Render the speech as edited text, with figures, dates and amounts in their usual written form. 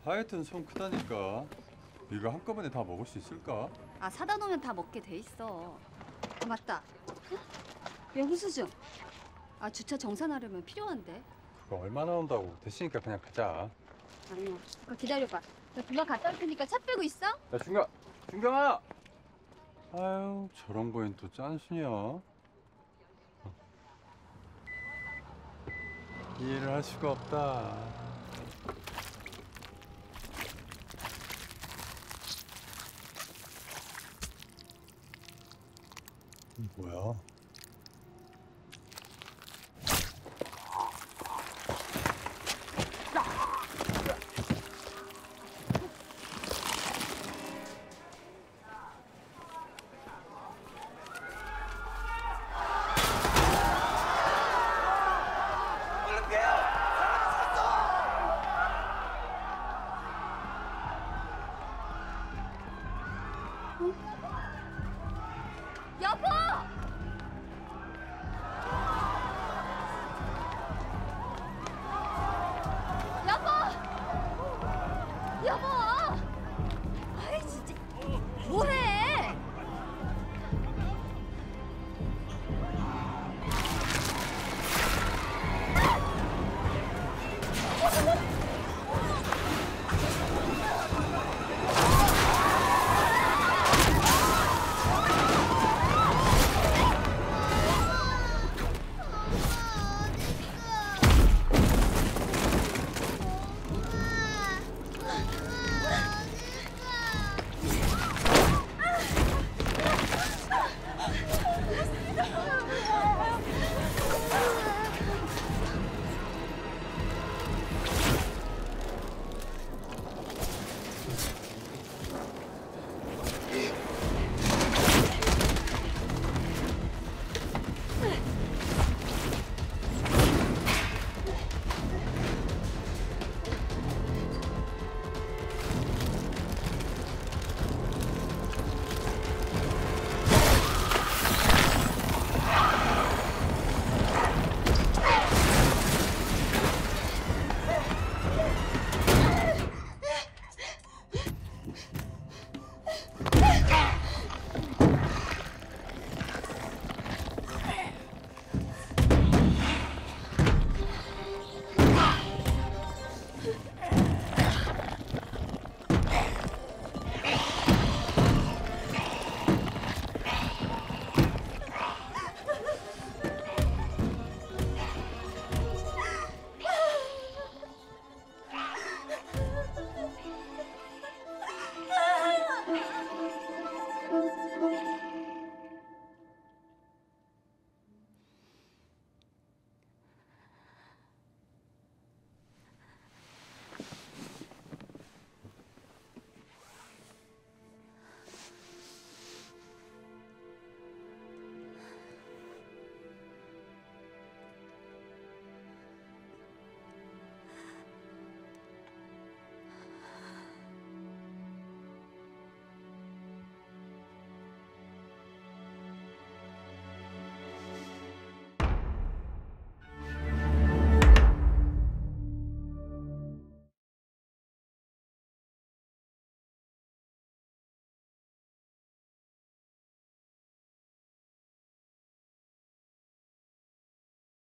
하여튼 손 크다니까. 이거 한꺼번에 다 먹을 수 있을까? 아, 사다 놓으면 다 먹게 돼 있어. 아, 맞다. 영수증. 아, 주차 정산하려면 필요한데. 그거 얼마 나온다고. 됐으니까 그냥 가자. 아니요. 그거 기다려봐. 나 금방 갔다 올 테니까 차 빼고 있어? 야, 준경아! 아유, 저런 거엔 또 짠순이야. 이해를 할 수가 없다. 뭐야?